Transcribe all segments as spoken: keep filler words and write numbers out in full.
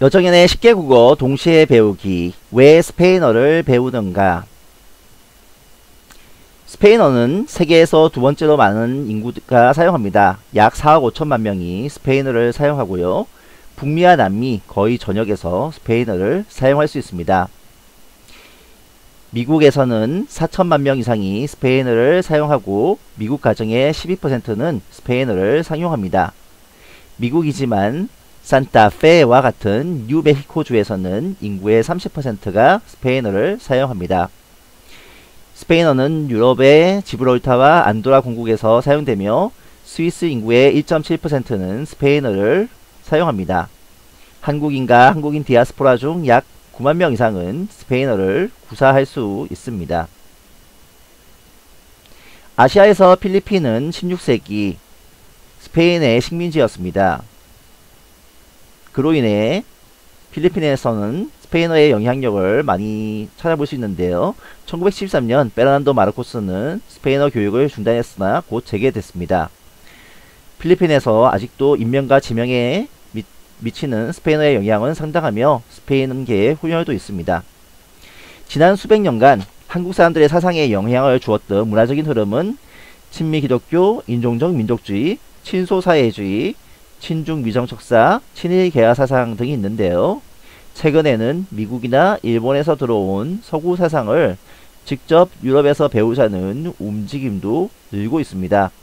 여정연의 쉽게 국어 동시에 배우기. 왜 스페인어를 배우는가? 스페인어는 세계에서 두 번째로 많은 인구가 사용합니다. 약 사억 오천만 명이 스페인어를 사용하고요. 북미와 남미 거의 전역에서 스페인어를 사용할 수 있습니다. 미국에서는 사천만 명 이상이 스페인어를 사용하고 미국 가정의 십이 퍼센트는 스페인어를 사용합니다. 미국이지만 산타페와 같은 뉴멕시코주에서는 인구의 삼십 퍼센트가 스페인어를 사용합니다. 스페인어는 유럽의 지브롤타와 안도라 공국에서 사용되며 스위스 인구의 일 점 칠 퍼센트는 스페인어를 사용합니다. 한국인과 한국인 디아스포라 중 약 구만 명 이상은 스페인어를 구사할 수 있습니다. 아시아에서 필리핀은 십육 세기 스페인의 식민지였습니다. 그로 인해 필리핀에서는 스페인어의 영향력을 많이 찾아볼 수 있는데요. 천구백칠십삼 년 페르난도 마르코스는 스페인어 교육을 중단했으나 곧 재개됐습니다. 필리핀에서 아직도 인명과 지명에 미, 미치는 스페인어의 영향은 상당하며 스페인계의 훈혈도 있습니다. 지난 수백 년간 한국 사람들의 사상에 영향을 주었던 문화적인 흐름은 친미 기독교, 인종적 민족주의, 친소사회주의, 친중 미정척사, 친일 개화 사상 등이 있는데요. 최근에는 미국이나 일본에서 들어온 서구 사상을 직접 유럽에서 배우자는 움직임도 늘고 있습니다.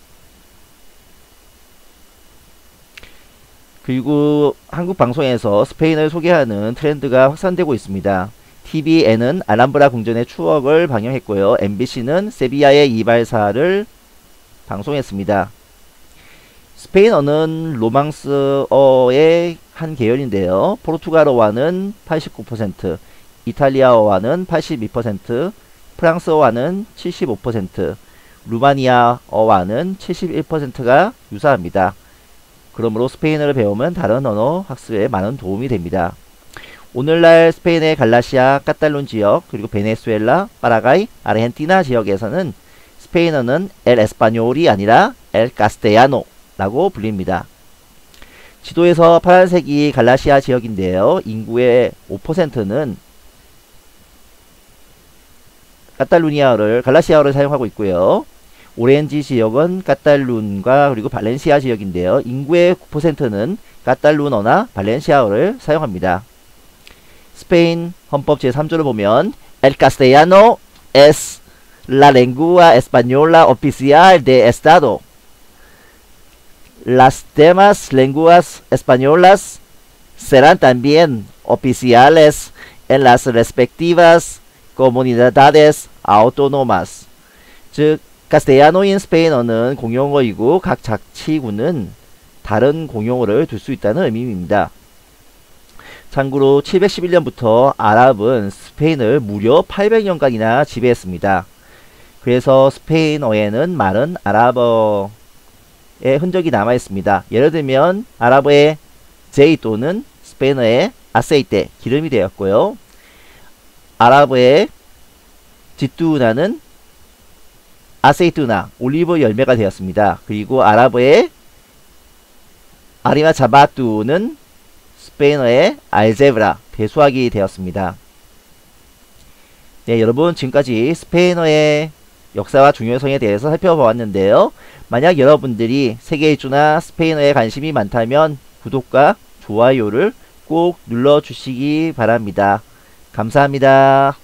그리고 한국 방송에서 스페인을 소개하는 트렌드가 확산되고 있습니다. 티비엔은 알함브라 궁전의 추억을 방영했고요. 엠비씨는 세비야의 이발사를 방송했습니다. 스페인어는 로망스어의 한 계열인데요. 포르투갈어와는 팔십구 퍼센트, 이탈리아어와는 팔십이 퍼센트, 프랑스어와는 칠십오 퍼센트, 루마니아어와는 칠십일 퍼센트가 유사합니다. 그러므로 스페인어를 배우면 다른 언어 학습에 많은 도움이 됩니다. 오늘날 스페인의 갈라시아, 카탈룬 지역, 그리고 베네수엘라, 파라과이, 아르헨티나 지역에서는 스페인어는 엘 에스파뇰이 아니라 엘 카스텔라노 라고 불립니다. 지도에서 파란색이 갈라시아 지역인데요. 인구의 오 퍼센트는 카탈루니아어를 갈라시아어를 사용하고 있고요. 오렌지 지역은 카탈룬과 그리고 발렌시아 지역인데요. 인구의 구 퍼센트는 카탈룬어나 발렌시아어를 사용합니다. 스페인 헌법 제삼 조를 보면 El castellano es la lengua española oficial de estado. Las demás lenguas españolas serán también oficiales en las respectivas comunidades autónomas. 즉, 카스텔라노인 스페인어는 공용어이고 각 자치구는 다른 공용어를 둘 수 있다는 의미입니다. 참고로 칠백십일 년부터 아랍은 스페인을 무려 팔백 년간이나 지배했습니다. 그래서 스페인어에는 많은 아랍어 의 흔적이 남아 있습니다. 예를 들면 아랍어의 제이토는 스페인어의 아세이테, 기름이 되었고요. 아랍어의 지뚜나는 아세이투나, 올리브 열매가 되었습니다. 그리고 아랍어의 아리마 자바투는 스페인어의 알제브라, 배수학이 되었습니다. 네, 여러분 지금까지 스페인어의 역사와 중요성에 대해서 살펴보았는데요. 만약 여러분들이 세계 일주나 스페인어에 관심이 많다면 구독과 좋아요를 꼭 눌러주시기 바랍니다. 감사합니다.